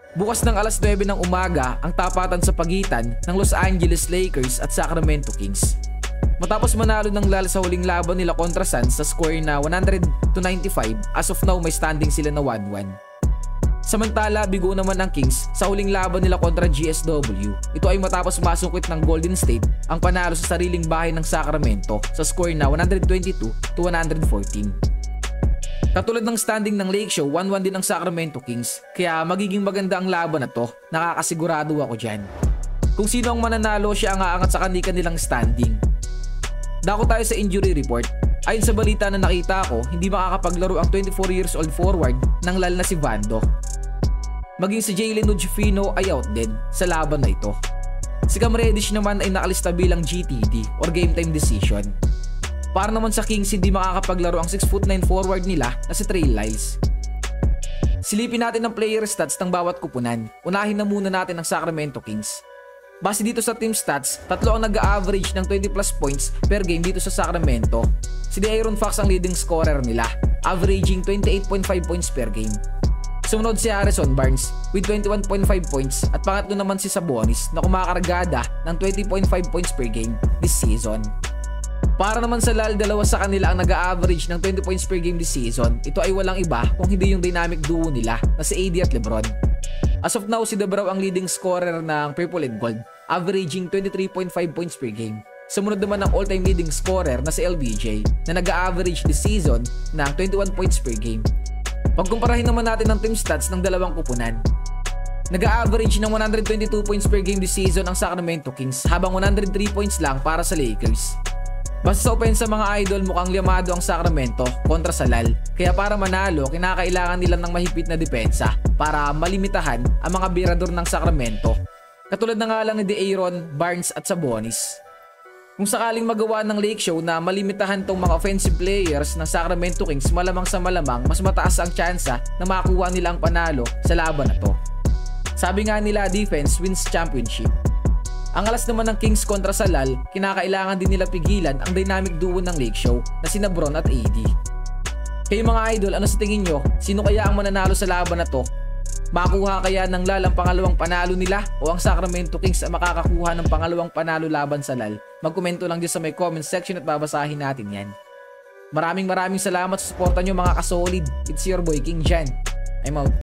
Bukas ng alas 9 ng umaga ang tapatan sa pagitan ng Los Angeles Lakers at Sacramento Kings. Matapos manalo ng Lal sa huling laban nila kontra Suns sa score na 100-95, as of now may standing sila na 1-1. Samantala, bigo naman ng Kings sa huling laban nila kontra GSW. Ito ay matapos masungkit ng Golden State ang panalo sa sariling bahay ng Sacramento sa score na 122-114. Katulad ng standing ng Lake Show, 1-1 din ang Sacramento Kings, kaya magiging maganda ang laban na to, nakakasigurado ako dyan. Kung sino ang mananalo, siya ang aangat sa kanilang standing. Dako tayo sa injury report. Ayon sa balita na nakita ko, hindi makakapaglaro ang 24 years old forward ng Lal na si Vando. Maging si Jalen Ojefino ay out din sa laban na ito. Si Cam Reddish naman ay nakalista bilang GTD or game time decision. Para naman sa Kings, hindi makakapaglaro ang 6'9" forward nila na si Trey Lyles. Silipin natin ang player stats ng bawat kupunan. Unahin na muna natin ang Sacramento Kings. Base dito sa team stats, tatlo ang nag-a-average ng 20 plus points per game dito sa Sacramento. Si De'Aaron Fox ang leading scorer nila, averaging 28.5 points per game. Sumunod si Harrison Barnes with 21.5 points at pangatlo naman si Sabonis na kumakargada ng 20.5 points per game this season. Para naman sa Lal, dalawa sa kanila ang nag-a-average ng 20 points per game this season. Ito ay walang iba kung hindi yung dynamic duo nila na si AD at LeBron. As of now, si Debrow ang leading scorer ng Purple and Gold, averaging 23.5 points per game. Sumunod naman ang all-time leading scorer na si LBJ na nag-a-average this season ng 21 points per game. Pagkumparahin naman natin ang team stats ng dalawang kupunan. Nag-a-average ng 122 points per game this season ang Sacramento Kings habang 103 points lang para sa Lakers. Basta sa opensa mga idol, mukhang liamado ang Sacramento kontra sa Lal. Kaya para manalo, kinakailangan nila ng mahigpit na depensa para malimitahan ang mga birador ng Sacramento. Katulad na nga lang ni De'Aaron, Barnes at Sabonis. Kung sakaling magawa ng Lake Show na malimitahan tong mga offensive players ng Sacramento Kings, malamang sa malamang mas mataas ang tsansa na makuha nila ang panalo sa laban na to. Sabi nga nila, defense wins championship. Ang alas naman ng Kings kontra sa Lal, kinakailangan din nila pigilan ang dynamic duo ng Lake Show na sina Bron at AD. Kayo mga idol, ano sa tingin nyo? Sino kaya ang mananalo sa laban na to? Makuha kaya ng Lal ang pangalawang panalo nila o ang Sacramento Kings ang makakakuha ng pangalawang panalo laban sa Lal? Magkomento lang dyan sa may comment section at babasahin natin yan. Maraming salamat sa suporta nyo mga kasolid. It's your boy King Jan. I'm out.